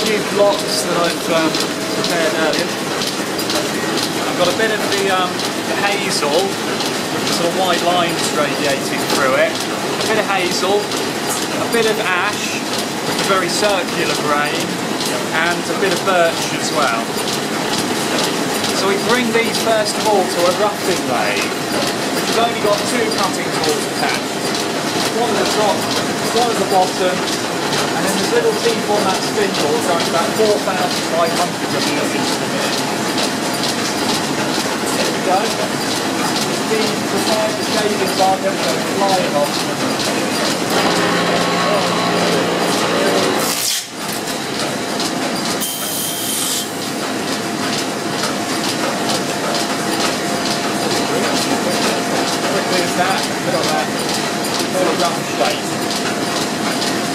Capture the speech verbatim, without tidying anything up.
few blocks that I've um, prepared earlier. I've got a bit of the, um, the hazel, with the sort of white lines radiating through it. A bit of hazel, a bit of ash, with a very circular grain, and a bit of birch as well. So we bring these first of all to a roughing lathe, which has only got two cutting tools attached. One at the top, one at the bottom, and then this little T-format spindle going about four thousand five hundred revolutions per minute. There we go. Being prepared, the shavings are going to go flying off. Quickly as that, put on that, put a rough shape.